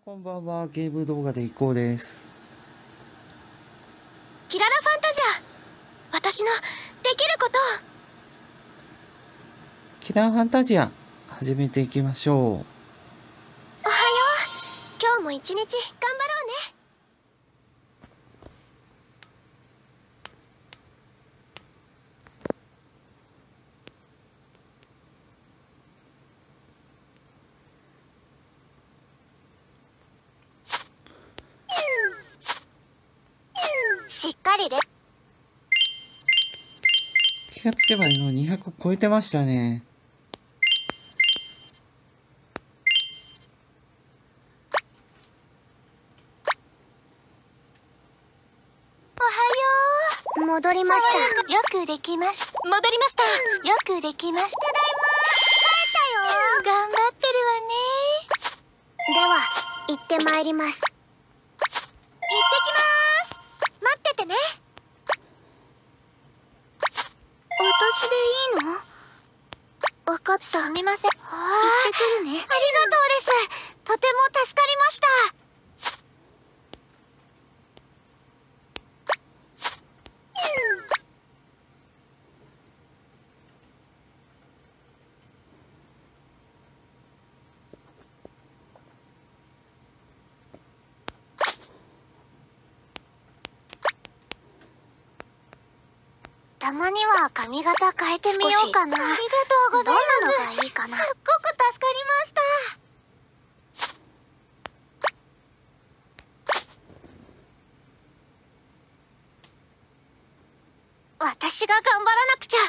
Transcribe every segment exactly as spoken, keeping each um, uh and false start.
こんばんは、ゲーム動画でいこうです。 キララファンタジア、私のできること。 キラーファンタジア始めていきましょう。おはよう。 今日も一日頑張ろうね。しっかりレ気がつけば今にひゃく超えてましたね。 おはよう。戻りました。よくできました。戻りました。よくできました。ただいま。帰ったよ。頑張ってるわね。では行ってまいります。行ってきます。待っててね。私でいいの？わかった。すみません。行ってくるね。ありがとうです。とても助かりました。たまには髪型変えてみようかな。ありがとうございます。どんなのがいいかな。すっごく助かりました。私が頑張らなくちゃ。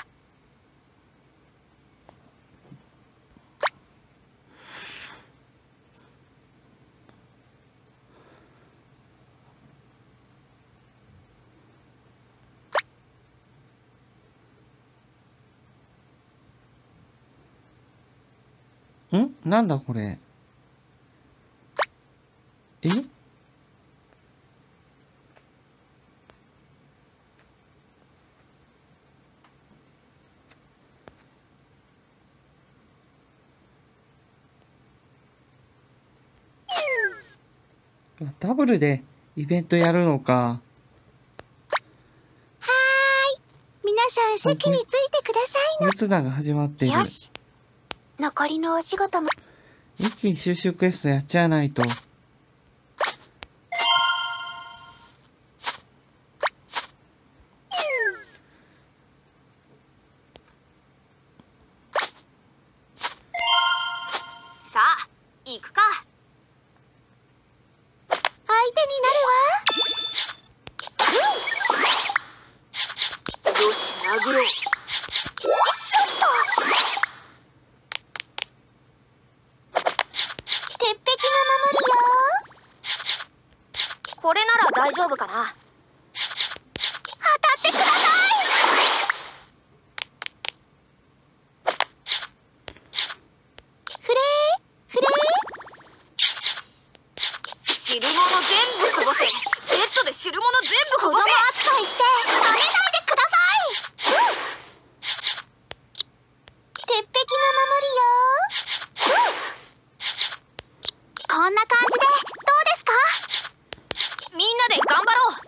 ん？なんだこれ。え？ダブルでイベントやるのか。 はーい。皆さん席についてくださいこいつらが始まっている。 よし。残りのお仕事も。 一気に収集クエストやっちゃわないと。 さあ、行くか。相手になるわ。よし、殴ろう。これなら大丈夫かな。当たってください。フレーフレー。汁物全部こぼせ。ベッドで汁物全部こぼせ。子供扱いして舐めないでください。鉄壁の守りよ。こんな感じでどうですか？みんなで頑張ろ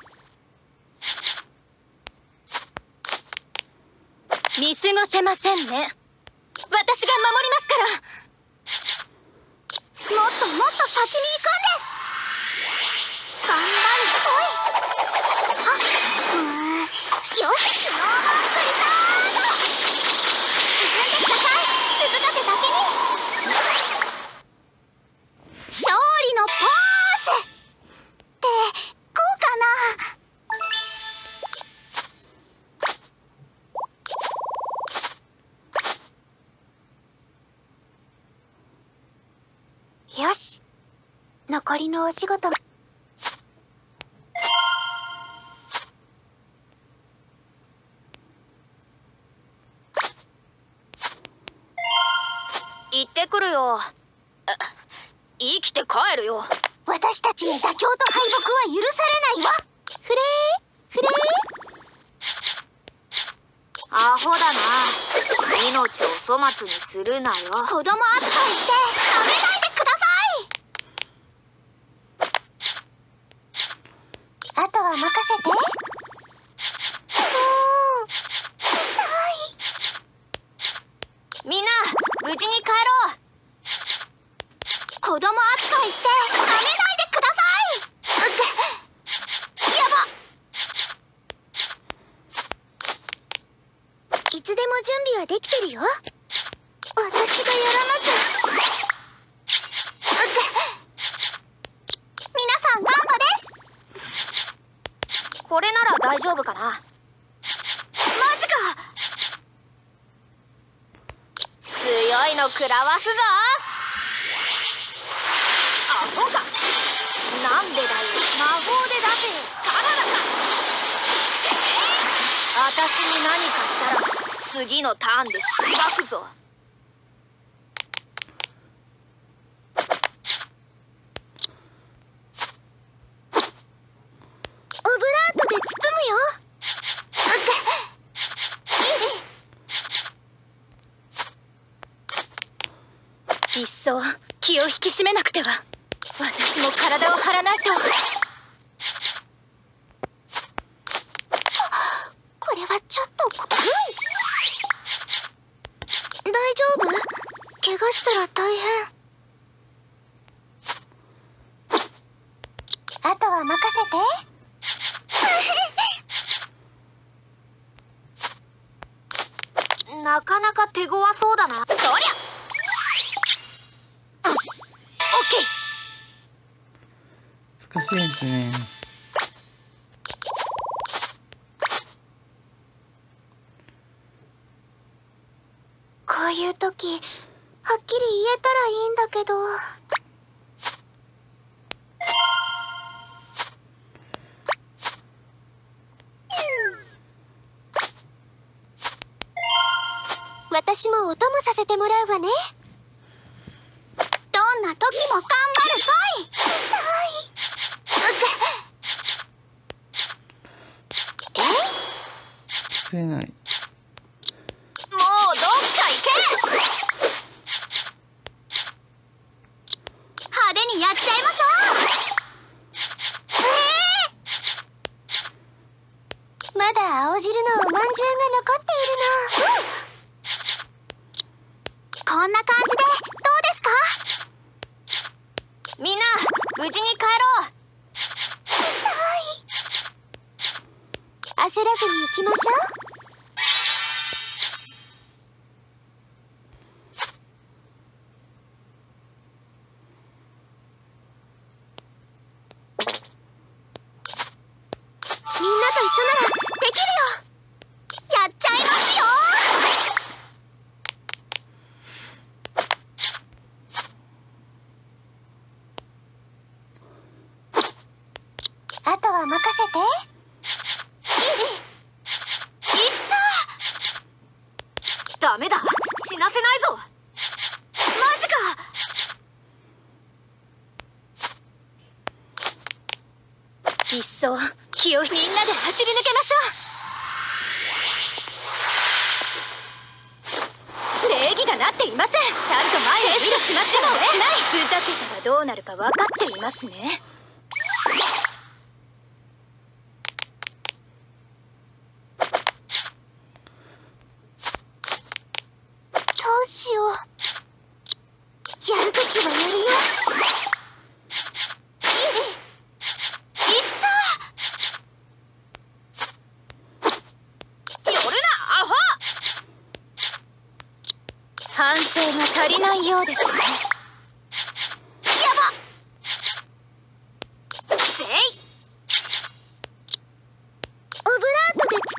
う。見過ごせませんね。私が守りますから。もっともっと先に行くんです。頑張る。おい。あ、うーん。よし、スノーボークリタード。進んでください。鈴風だけに。勝利のポーズってこうかな。よし、残りのお仕事。行ってくるよ。生きて帰るよ。私たちに妥協と敗北は許されないわ。フレーフレー。アホだな。命を粗末にするなよ。子供扱いして舐めないでください。 は任せて。もう痛い。みんな無事に帰ろう。子供扱いして舐めないでください。うっやば。いつでも準備はできてるよ。私がやらなきゃ。皆さんガンバです。これなら大丈夫かな。マジか。強いの食らわすぞ。アホか。なんでだよ。魔法で出せよ。サラダか。私に何かしたら次のターンでしばくぞ。オブラートで包むよ。いっそ気を引き締めなくては。私も体を張らないと。これはちょっと、うん、大丈夫？怪我したら大変。あとは任せて。なかなか手強そうだな。そりゃ、うん、オッケー。 難しいですね。 こういう時はっきり言えたらいいんだけど。私もお供させてもらうわね。どんな時も頑張るぞい。痛い。え？ 釣れない。 もうどっか行け。派手にやっちゃいましょう。えー、まだ青汁のおまんじゅうが残っているの。こんな感じでどうですか？みんな無事に帰ろう。痛い。焦らずに行きましょう。みんなと一緒ならできるよ。やっちゃいますよ。あとは任せて。いったダメだ、死なせないぞ。マジか。いっそ気をみんなで走り抜けましょう。礼儀がなっていません。ちゃんと前へしまってもしない。ふざけたらどうなるか分かっていますね。どうしよう。やるときはやるよ。いったよるなアホ。反省が足りないようですね。やばせい。オブラートで包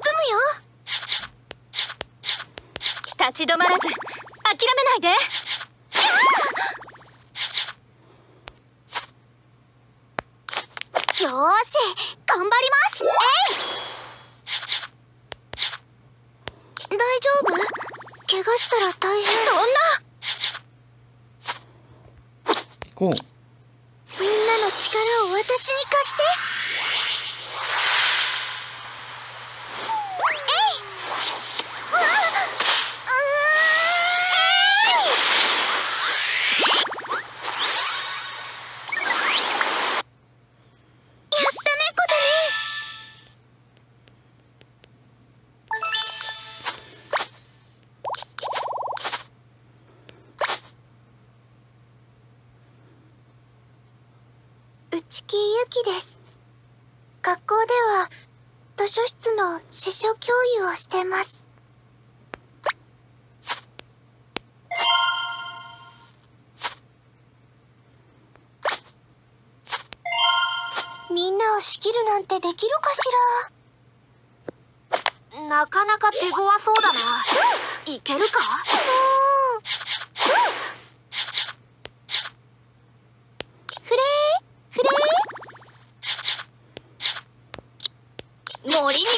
むよ。立ち止まらず諦めないで。よーし頑張ります。えい。大丈夫？怪我したら大変。そんな。 行こう。 みんなの力を私に貸して。えい。うわっ、うーん。やったね、ことね。 内木由紀です。学校では図書室の司書教諭をしてます。みんなを仕切るなんてできるかしら。なかなか手強そうだな。いけるか？フレーフレー、森に帰れ。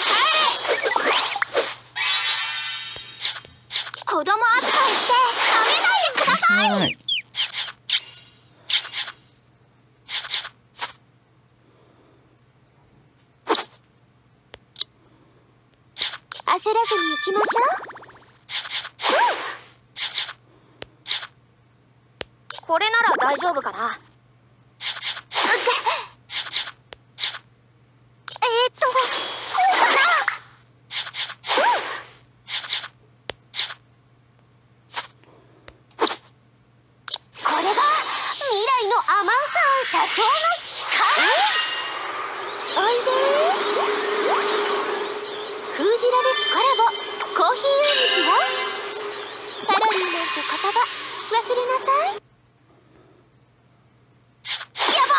子供扱いして舐めないでください。 はい。 焦らずに行きましょう。これなら大丈夫かな。えーっと、こうかな。これが未来のアマンさん社長の力。おいでー。封じられしコラボコーヒーユニットよ。カロリーなんて言葉忘れなさい。やば。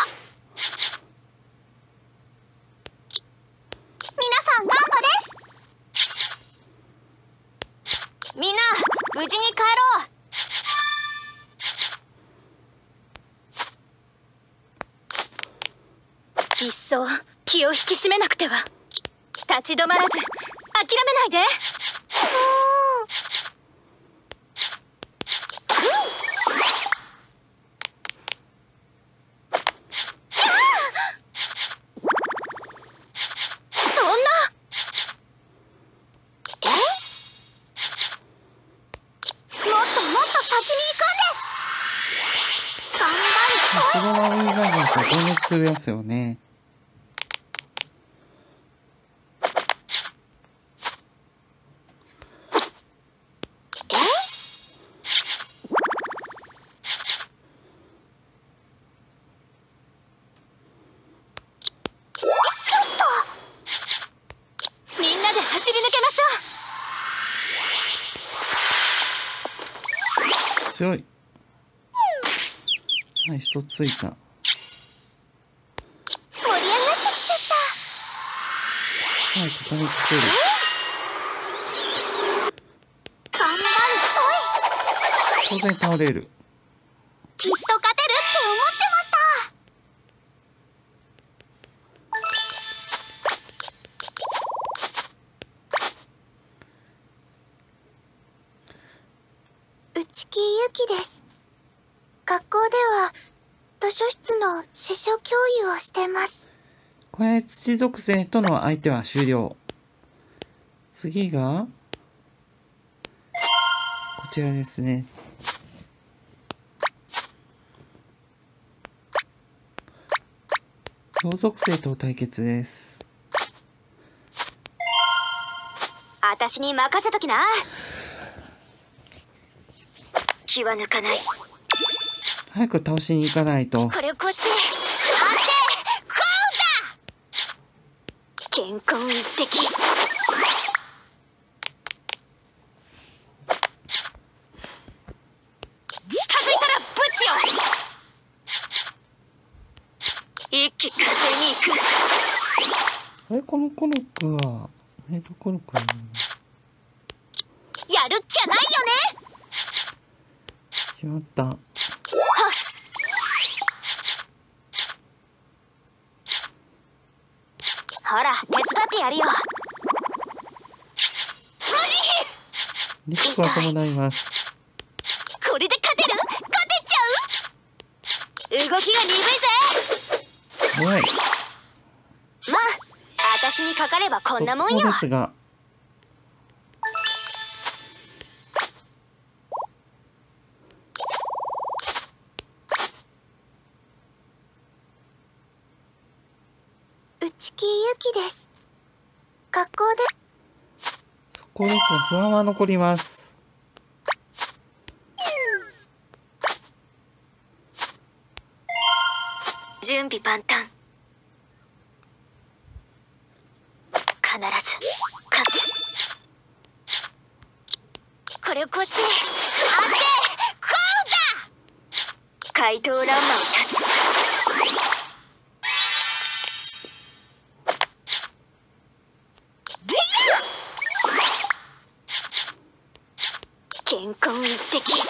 皆さんガンバです。みんな無事に帰ろう。いっそ気を引き締めなくては。立ち止まらず諦めないで。そんな。え？もっともっと先に行くんです。頑張それはウィーガーと全滅するやつよね。強い。さあ一つついた。 盛り上がってきちゃった。 さあ畳みかける。 頑張る当然倒れる。 きっと勝てるって思ってました。内木由紀です。学校では図書室の司書教諭をしてます。 これ土属性との相手は終了。次がこちらですね。同属性と対決です。 私に任せときな。気は抜かない。 早く倒しに行かないと。 これをこうして回してこうだ。健康一滴。近づいたらぶつよ。一気風に行く。 あれこのコロックはえどころかな。 やるっきゃないよね。 しまった。 ほら手伝ってやるよ。 リスクは伴います。 これで勝てる？勝てちゃう？動きが鈍いぜ。 早い。 まあ私にかかればこんなもんよ。 速攻ですが。 内木由紀です。学校でそこですが不安は残ります。 準備万端。必ず勝つ。これをこうしてあしてこうだ。怪盗ランマを立つ。健康一滴。近づい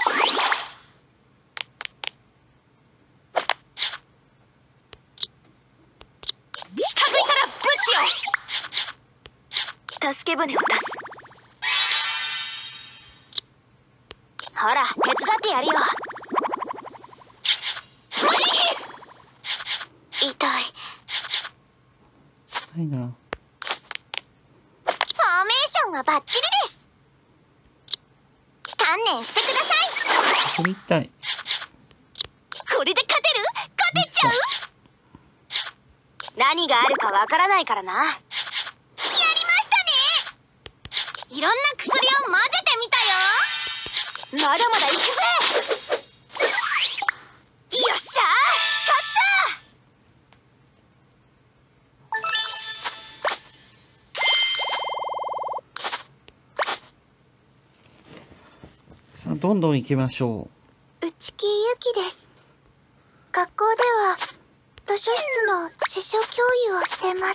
たらブチよ。助け舟を出す。ほら手伝ってやるよ。痛い。 痛いな。 フォーメーションはバッチリです。観念してください。 これ痛い。 これで勝てる？勝てちゃう？何があるかわからないからな。やりましたね。いろんな薬を混ぜてみたよ。まだまだ行くぜ。よっしゃー、勝った。 さあどんどん行きましょ内木ゆきです。学校では図書室の司書教諭をしてます。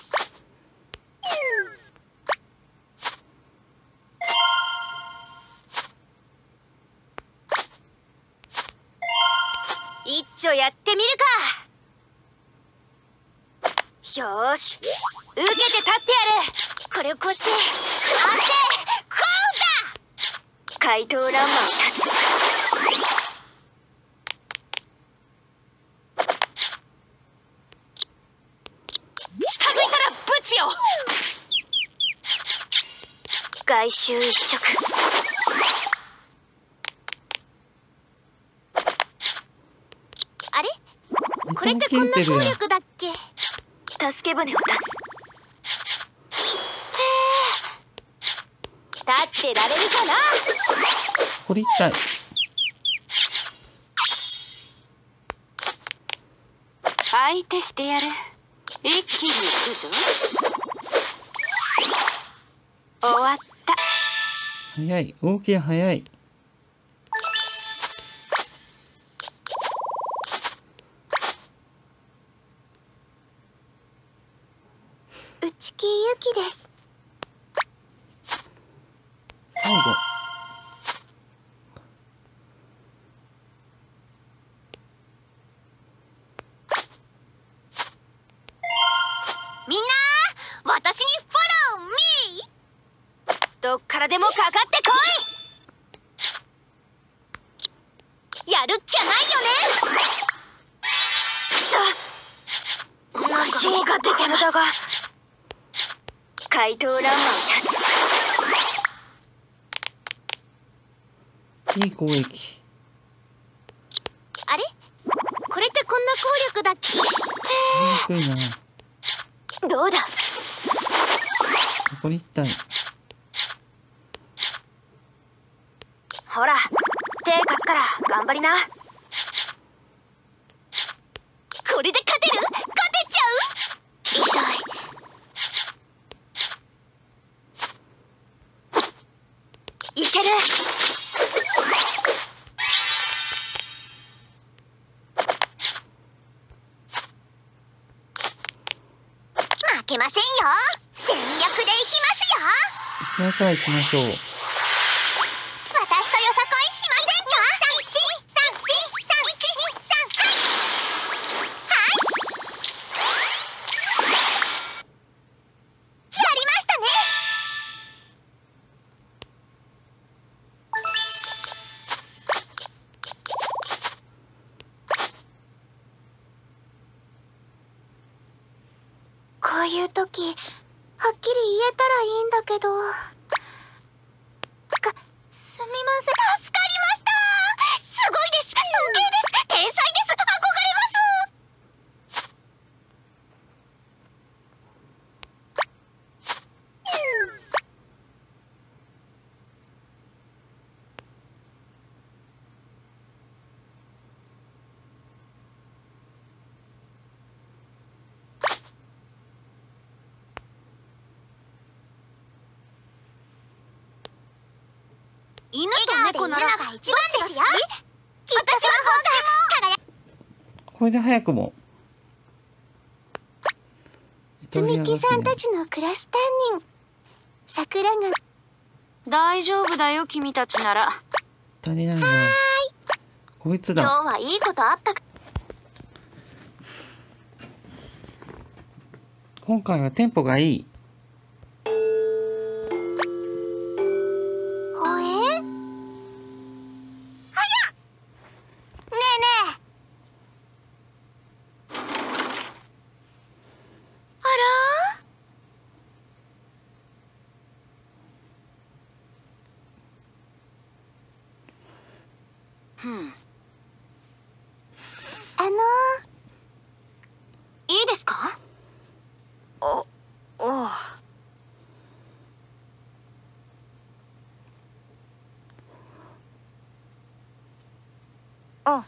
一丁やってみるか。よーし、受けて立ってやる。これをこうしてあしてこうだ。怪盗ランマを立つ。近づいたらブチよ。外周一色。あれ？ う。 これってこんなるやん。 効力だっけ？助け舟を出す。立ってられるかな。 これ痛い。 相手してやる。一気に行くぞ。終わった。 早い。動きが早い。 内木ゆきです。 最後。 みんな私にフォローミー。どっからでもかかってこい。やるっきゃないよね。くそ、魔性が出てるだが。怪盗ランマを立つ。 いい攻撃。 あれ？これってこんな効力だっけ？ 低いな。 どうだ？ これ痛い。 ほら、手貸すから頑張りな。これで勝てる？勝てちゃう？痛い。いける。負けませんよ。全力でいきますよ。 これから行きましょう。 私とよさこいしませんか？さんいちさんいちさんいちにさんはいはいやりましたね。こういう時はっきり言えたらいいんだけど。か、すみません。助かりました。すごいです。尊敬です。天才です。憧れます。 犬と猫ならが一番ですよ。きっとその方が輝く。 これで早くもつみきさんたちのクラス担任桜が。 大丈夫だよ君たちなら。 足りないな。こいつ今日だ。 はいいことあったか。 今回はテンポがいい。 ほえ？はや！ねえねえ。あら？ ふん。 あのー、いいですか？ お、おう。 うん。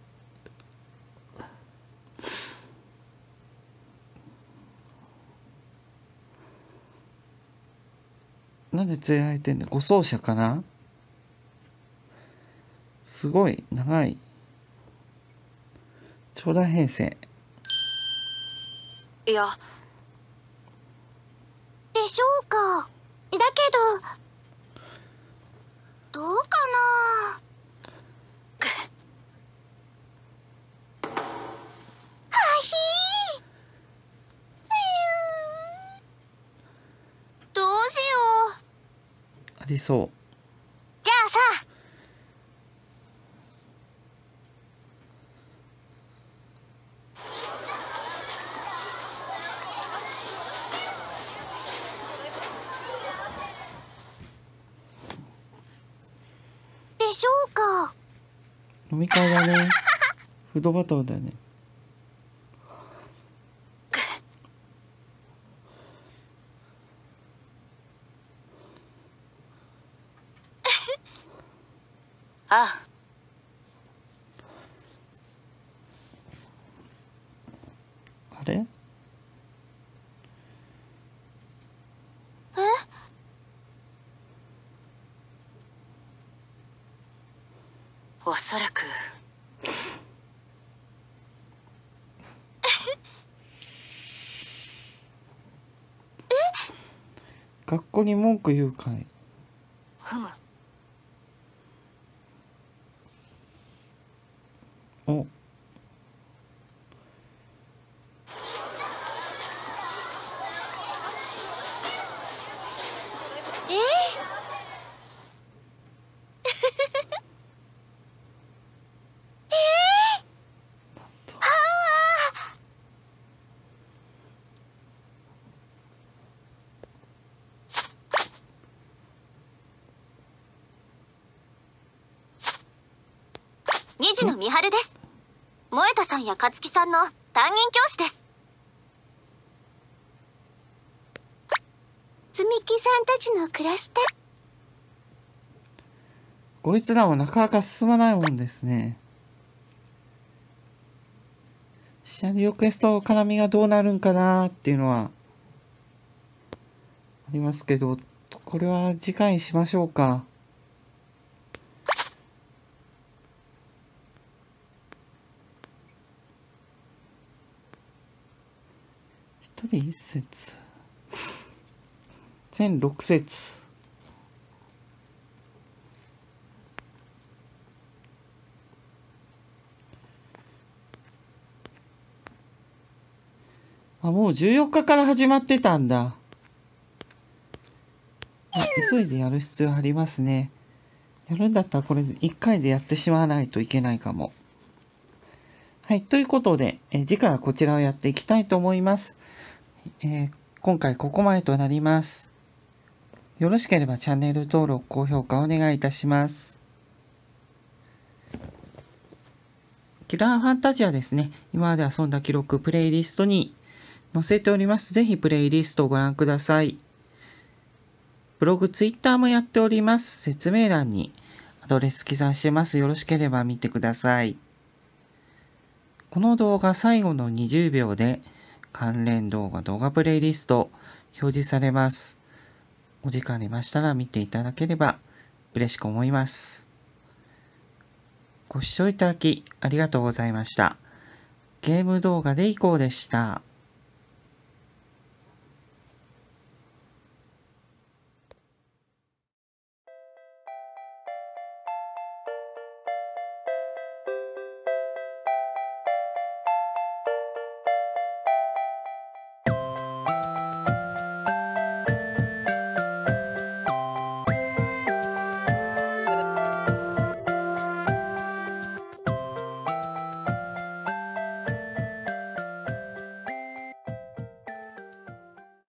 なんで連れられてんだ。護送車かな。すごい長い長大編成。 いや。 でしょうか。だけどどうかな。はひー。どうしよう。 ありそう。 じゃあさ。でしょうか。 飲み会だね。フードバトルだね。 あ。 あれ？ え？ おそらく。 学校に文句言うかい。 ふむ。 お。 えーえー、はあ。二児の美晴です。萌田さんや勝木さんの担任教師です。つみきさんたちのクラスタ。 こいつらもなかなか進まないもんですね。シナリオクエスト絡みがどうなるんかなっていうのはありますけど、これは次回にしましょうか。一人一節。全六節。あ、もうじゅうよっかから始まってたんだ。あ、急いでやる必要ありますね。やるんだったらこれいっかいでやってしまわないといけないかも。はい、ということで、え次回はこちらをやっていきたいと思います。えー、今回ここまでとなります。よろしければチャンネル登録、高評価お願いいたします。キラーファンタジアですね。今まで遊んだ記録、プレイリストに載せております。ぜひプレイリストをご覧ください。ブログ、ツイッターもやっております。説明欄にアドレス記載してます。よろしければ見てください。この動画最後のにじゅうびょうで関連動画、動画プレイリスト表示されます。お時間ありましたら見ていただければ嬉しく思います。ご視聴いただきありがとうございました。ゲーム動画でいこうでした。